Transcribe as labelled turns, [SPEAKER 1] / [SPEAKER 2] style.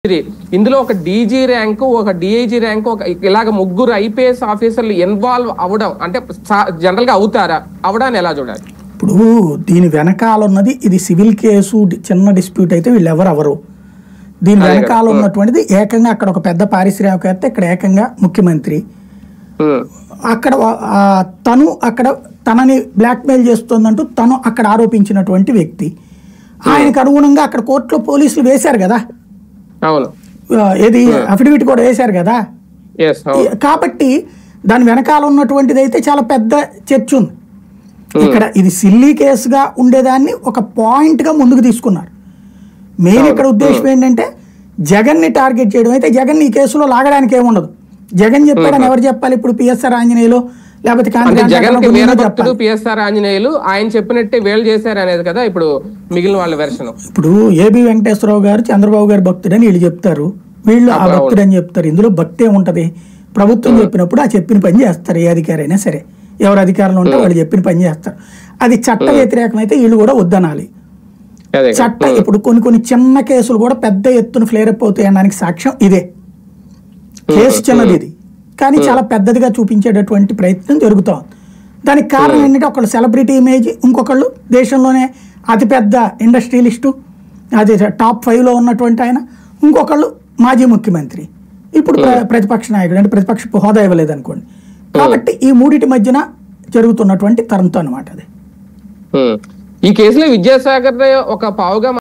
[SPEAKER 1] ఇందులో ఒక DG rank, ఒక డిఐజీ ర్యాంకు, ఒక ఇలాగ ముగ్గురు ఐపీఎస్ ఆఫీసర్లు ఇన్వాల్వ్ అవడం అంటే జనరల్ గా అవుతారా? అవడాన్ని ఎలా చూడాలి?
[SPEAKER 2] ఇప్పుడు దీని వెనకాల ఉన్నది ఇది సివిల్ కేసు, చిన్న డిస్ప్యూట్ అయితే వీళ్ళు ఎవరు దీని వెనకాల ఉన్నటువంటిది ఏకంగా అక్కడ ఒక పెద్ద పారిశ్రామికవేత్త, ఇక్కడ ఏకంగా ముఖ్యమంత్రి. అక్కడ తను అక్కడ తనని బ్లాక్మెయిల్ చేస్తుందంటూ తను అక్కడ ఆరోపించినటువంటి వ్యక్తి. ఆయనకు అనుగుణంగా అక్కడ కోర్టులో పోలీసులు వేశారు కదా, ఏది అఫిడవిట్ కూడా వేశారు కదా. కాబట్టి దాని వెనకాల ఉన్నటువంటిది అయితే చాలా పెద్ద చర్చ ఉంది. ఇక్కడ ఇది సిల్లీ కేసుగా ఉండేదాన్ని ఒక పాయింట్ గా ముందుకు తీసుకున్నారు. మెయిన్ ఇక్కడ ఉద్దేశం ఏంటంటే జగన్ ని టార్గెట్ చేయడం. అయితే జగన్ ఈ కేసులో లాగడానికి ఏముండదు. జగన్ చెప్పాడని ఎవరు చెప్పాలి? ఇప్పుడు పిఎస్ఆర్ ఆంజనేయులు లేకపోతే
[SPEAKER 1] పిఎస్ఆర్ ఆంజనేయులు ఆయన చెప్పినట్టే వేలు చేశారు అనేది కదా ఇప్పుడు మిగిలిన వాళ్ళ వెర్షన్.
[SPEAKER 2] ఇప్పుడు ఏబి వెంకటేశ్వరరావు గారు చంద్రబాబు గారు భక్తుడని వీళ్ళు చెప్తారు, వీళ్ళు ఆ భక్తుడని చెప్తారు. ఇందులో భక్తి ఏముంటది? ప్రభుత్వం చెప్పినప్పుడు ఆ చెప్పిన పని చేస్తారు. ఏ అధికారి అయినా సరే, ఎవరు అధికారంలో ఉంటే వాళ్ళు చెప్పిన పని చేస్తారు. అది చట్ట వ్యతిరేకమైతే వీళ్ళు కూడా వద్దనాలి. చట్ట ఇప్పుడు కొన్ని చిన్న కేసులు కూడా పెద్ద ఎత్తున ఫ్లేరప్ అవుతాయి అనడానికి సాక్ష్యం ఇదే. కేసు చిన్నది ఇది, కానీ చాలా పెద్దదిగా చూపించేటటువంటి ప్రయత్నం జరుగుతోంది. దానికి కారణం ఏంటంటే ఒకళ్ళు సెలబ్రిటీ ఇమేజ్, ఇంకొకళ్ళు దేశంలోనే అతిపెద్ద ఇండస్ట్రియలిస్టు, అది టాప్ 5లో ఉన్నటువంటి ఆయన, ఇంకొకళ్ళు మాజీ ముఖ్యమంత్రి, ఇప్పుడు ప్రతిపక్ష నాయకుడు, అంటే ప్రతిపక్ష హోదా ఇవ్వలేదు అనుకోండి. కాబట్టి ఈ మూడిటి మధ్యన జరుగుతున్నటువంటి తరంతో అనమాట అది.
[SPEAKER 1] ఈ కేసులో విద్యాసాగర్ ఒక పావుగా